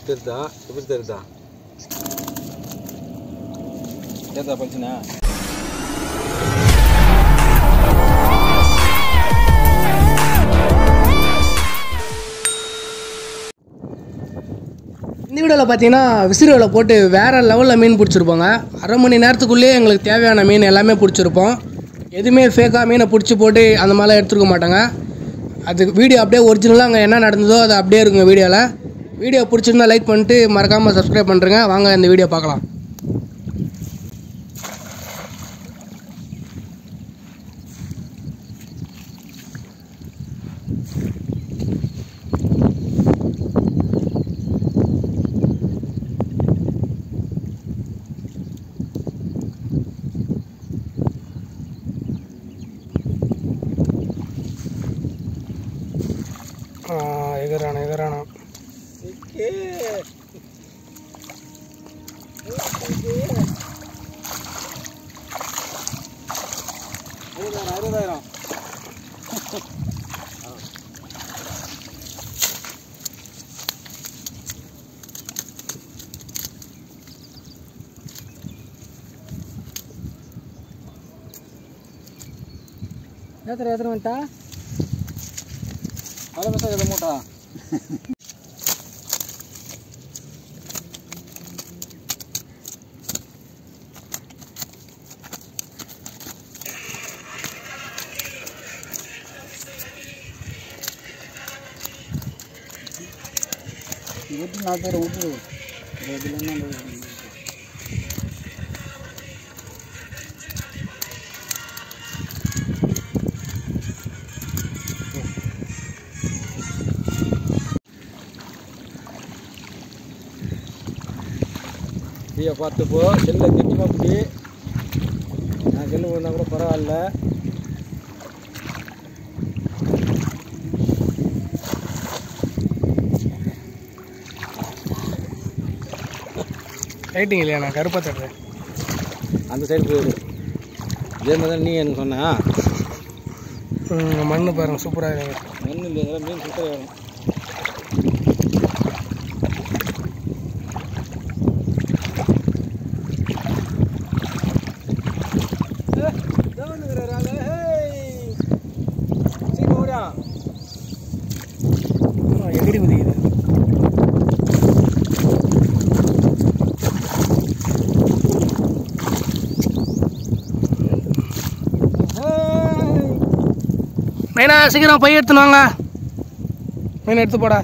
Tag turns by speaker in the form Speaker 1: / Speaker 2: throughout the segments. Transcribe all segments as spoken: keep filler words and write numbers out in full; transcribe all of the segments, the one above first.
Speaker 1: தெரியுதா? எப்படி தெரியுதா? ஏதா பல்ச்சுனா
Speaker 2: இந்த வீடியோவில் பார்த்தீங்கன்னா விசிறி வலை போட்டு வேறு லெவலில் மீன் பிடிச்சிருப்போங்க. அரை மணி நேரத்துக்குள்ளேயே எங்களுக்கு தேவையான மீன் எல்லாமே பிடிச்சிருப்போம். எதுவுமே ஃபேக்காக மீனை பிடிச்சி போட்டு அந்த மாதிரிலாம் எடுத்துருக்க மாட்டாங்க. அது வீடியோ அப்படியே ஒரிஜினலாக அங்கே என்ன நடந்ததோ அது அப்படியே இருக்குங்க வீடியோவில். வீடியோ பிடிச்சிருந்தா லைக் பண்ணிட்டு மறக்காமல் சப்ஸ்கிரைப் பண்ணுறேங்க. வாங்க இந்த வீடியோ பார்க்கலாம். எகரானா எகரானா
Speaker 1: அறுபதாயிரம்
Speaker 2: எத்தனை எத்தனை வந்துட்டா
Speaker 1: பல பசங்க எதை மூட்டா
Speaker 2: விட்டு நாலு பேர் விட்டுரு.
Speaker 1: தீயை பார்த்துப்போ செல்லை கெட்டிமா பிடி. நான் செல்லு விழுந்தா கூட பரவாயில்ல.
Speaker 2: ரைட்டிங் இல்லையா? நான் கருப்பாக தட்டுறேன்.
Speaker 1: அந்த சைடு போயிடு. இதே மாதிரி தான் நீ எனக்கு சொன்னா.
Speaker 2: மண்ணு பாருங்கள் சூப்பராக இருக்குது.
Speaker 1: மண் இல்லையா? மீன் சூப்பராக வரும்.
Speaker 2: எகிரி குதிக்குது. மைனா சீக்கிரம் பை எடுத்துன்னு வாங்க. மீன் எடுத்து போடா.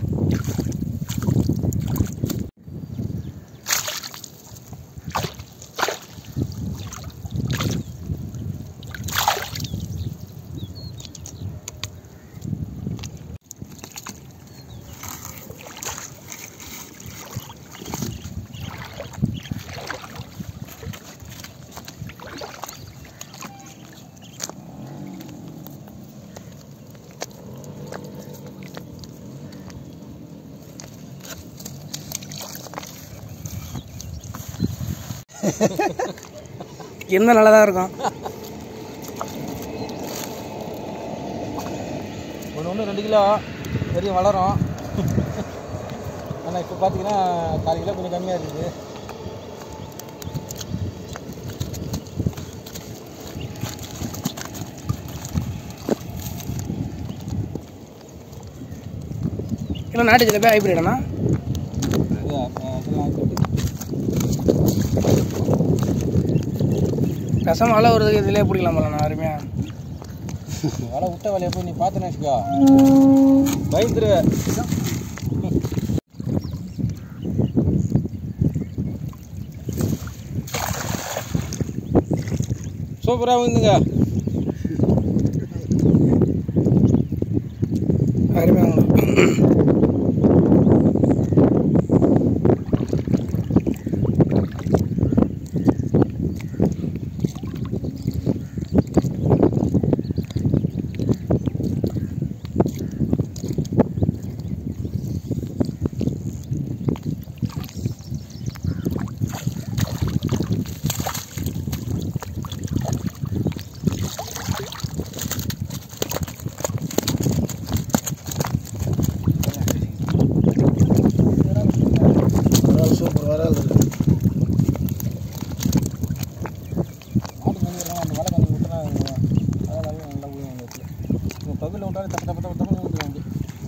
Speaker 2: என்ன நல்லா தான் இருக்கும்.
Speaker 1: ஒன்று ஒன்று ரெண்டு கிலோ பெரிய வளரும். ஆனால் இப்போ பார்த்தீங்கன்னா கால் கிலோ கொஞ்சம் கம்மியாக இருக்குது.
Speaker 2: இல்லை நாட்டு ஜிலேபி ஹைப்ரிடனா? ரசம் வலை வருதுக்கு இதிலே பிடிக்கலாம் போல. நான் அருமையாக
Speaker 1: வலை விட்ட வலையை போய் நீ பார்த்துன்னு வச்சுக்கோ, பயந்துருவே. சூப்பராக வந்துங்க.
Speaker 2: அருமையாக
Speaker 1: மாதிரி தப்பு தப்பு தப்பு தப்பு ஊற்றுவாங்க.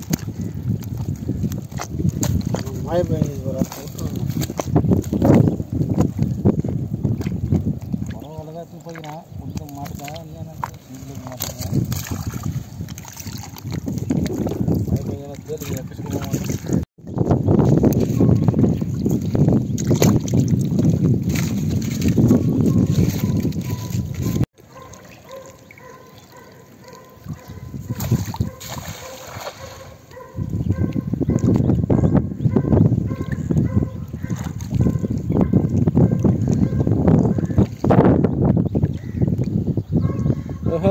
Speaker 3: மழை பெய்யுது ஒரு
Speaker 1: உரம் வளர்த்து போய்க்கிறான் கொஞ்சம் மாட்டுக்காக இல்லையா மாட்டுக்காக மழை பெய்யலாம் தேடி பிடிச்சி போவாங்க. ஓஹோ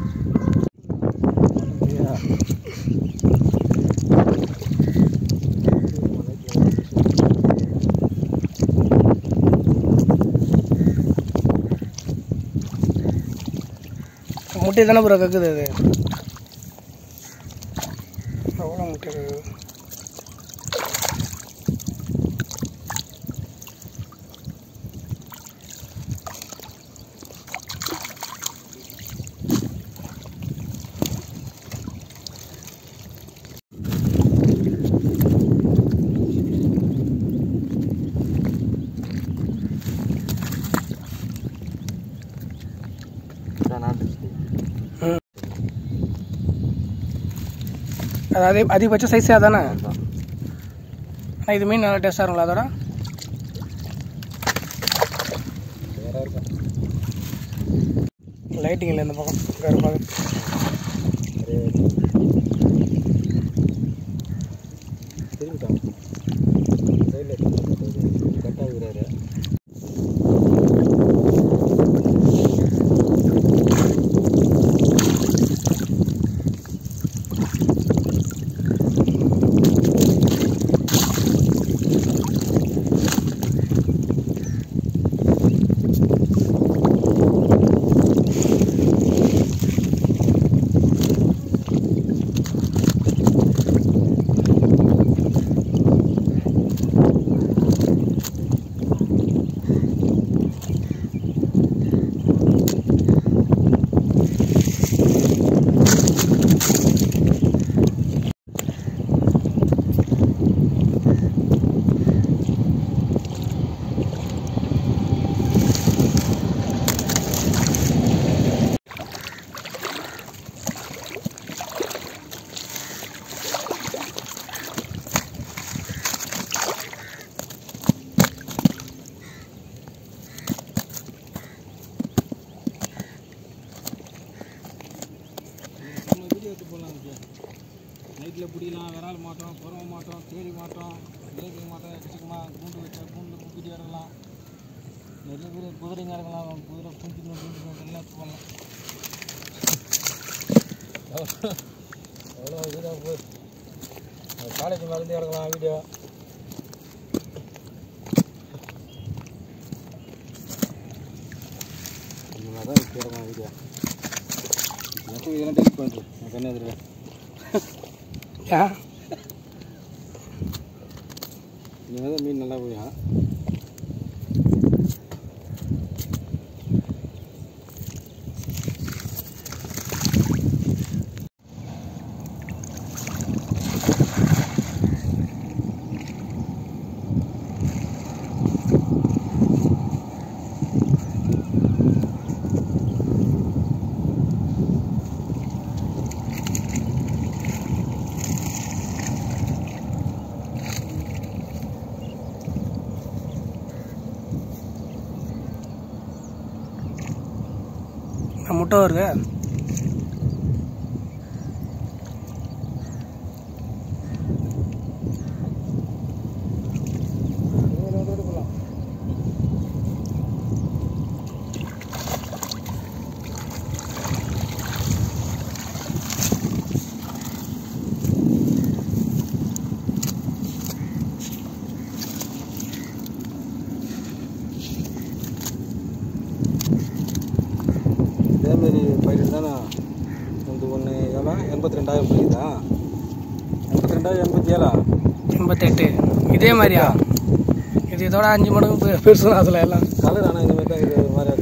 Speaker 2: முட்டை தானே ப்ரோ கக்குது அது எவ்வளோ முட்டை இருக்குது. அதாவது அதிகபட்ச சைஸே அதானே. ஆனால் இது மீன் நல்லா டேஸ்ட்டாக இருக்குங்களா அதோட? லைட்டிங் இல்லை இந்த பக்கம் கருப்பாக.
Speaker 1: திரும்பிட்டான் சைடில் கட்டாக இருக்கிறாரு. நைட்டில் பிடிக்கலாம், விரால் மாட்டோம், புறவ மாட்டோம், தேடி மாட்டோம், வேகை மாட்டோம், எக்கச்சக்கமாக கூண்டு வச்சா கூண்டு குப்பிட்டு இறங்கலாம். நிறைய பேர் குதிரைங்க இறங்கலாம், குதிரை குஞ்சுக்கணும் குஞ்சுக்கணும் எல்லாம் போகலாம். எவ்வளோ வீடியோ போய் காலேஜ் மருந்து இறங்கலாம் வீடியோ. இந்த மாதிரி தான் இறங்கலாம் வீடியோ. எனக்கு இதெல்லாம் டெலிட் பண்ணுறேன் நான் கண்ணு எதிர்வேன். இங்கே தான் மீன் நல்லா போயா.
Speaker 2: முட்டை வருது.
Speaker 1: இதேமாரி பயிர் தானே இந்த ஒன்று எவ்வளோ எண்பத்தி ரெண்டாயிரம் போயிருதா? எண்பத்தி ரெண்டாயிரம் எண்பத்தி ஏழா
Speaker 2: எண்பத்தெட்டு இதே மாதிரியா? இது இதோட அஞ்சு மடங்கு பெருசு அதில் எல்லாம்
Speaker 1: கலர். ஆனால் இந்த மாதிரி தான் இது ஒரு மாதிரி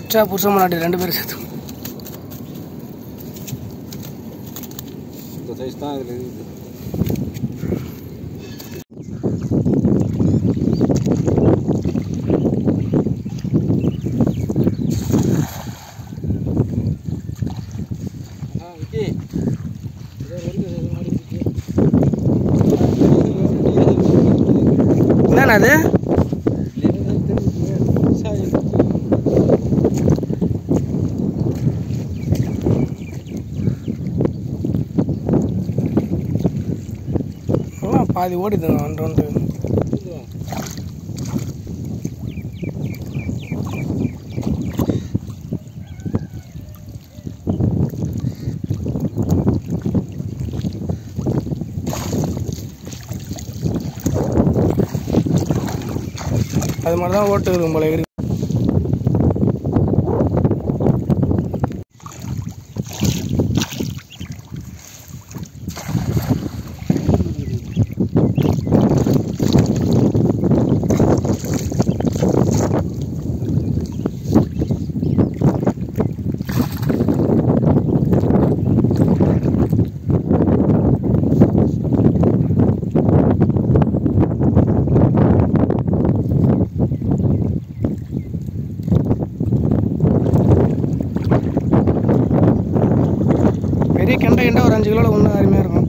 Speaker 2: அடிச்சா புருஷன் முன்னாடி ரெண்டு பேரும் சேர்த்து
Speaker 1: இந்த சைஸ் தான் இதில் இருக்குது.
Speaker 2: என்னண்ணா அது? பாதி ஓடிதுங்க ஒன்று ஒன்று. அது மாதிரி தான் ஓட்டுக்குது போல இருக்கு. பெரிய கெண்டை கெண்டை ஒரு அஞ்சு கிலோவில் ஒன்று அருமையாக இருக்கும்.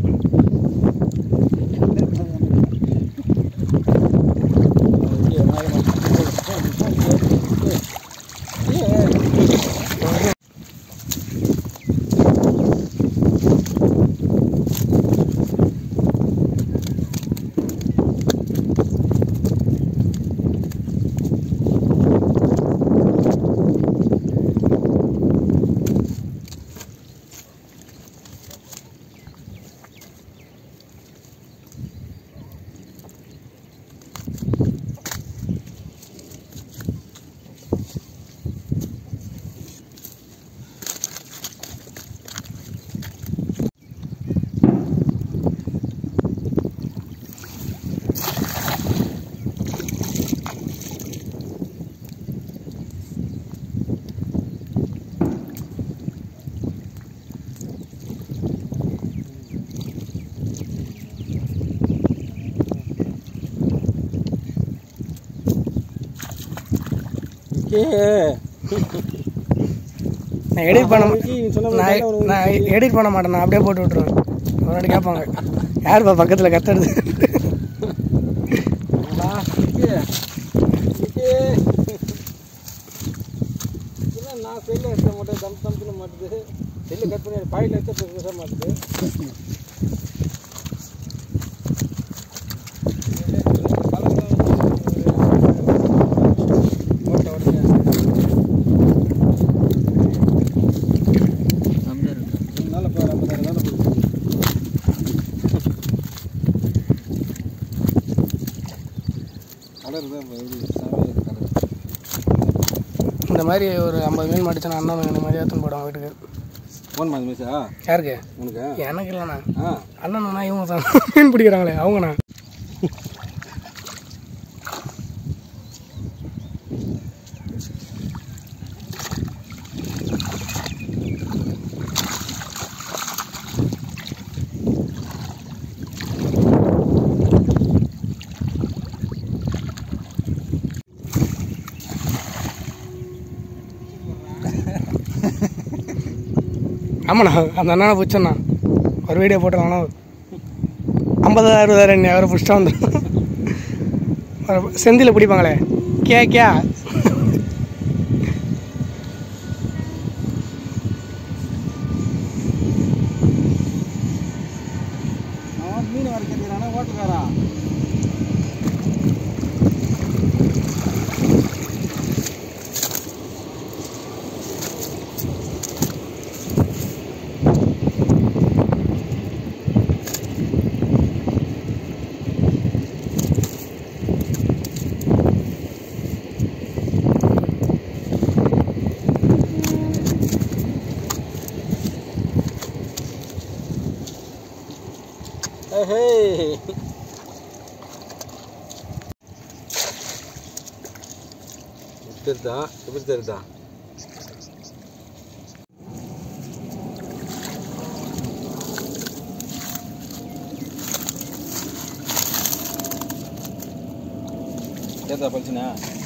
Speaker 2: நான் எடிட் பண்ண நான் நான் எடிட் பண்ண மாட்டேன், நான் அப்படியே போட்டு விட்ருவேன். முன்னாடி கேட்பாங்க யாருப்பா பக்கத்தில் கத்துறது.
Speaker 1: நான் செல்லு எடுத்த மாட்டேன், தம் தம்புன்னு மாட்டுது. செல்லு கட் பண்ணி பாயில் எடுத்து பேச மாட்டுது.
Speaker 2: இந்த மாதிரி ஒரு ஐம்பது மீன் மாட்டுச்சுன்னா அண்ணன் இந்த மாதிரி ஏற்று போடுவாங்க வீட்டுக்கு.
Speaker 1: ஃபோன் மாதிரி மிஸ்ஸா?
Speaker 2: யாருக்கு?
Speaker 1: உனக்கு?
Speaker 2: எனக்கு இல்லைண்ணா.
Speaker 1: ஆ
Speaker 2: அண்ணனா இவங்க தான் மீன் பிடிக்கிறாங்களே அவங்கண்ணா. ஆமாண்ணா, அந்த அண்ணனை பிடிச்சண்ணா ஒரு வீடியோ போட்டுருவாங்கண்ணா. ஐம்பதாயிரம் அறுபதாயிரம் வேறு பிடிச்சிட்டா வந்துடும். செந்தில் பிடிப்பாங்களே கே கே
Speaker 1: மீன் வரைக்கிறானா ஓட்டுக்காரா? Hey, terda, terus terda. ஏதா பழிச்சுண்ணா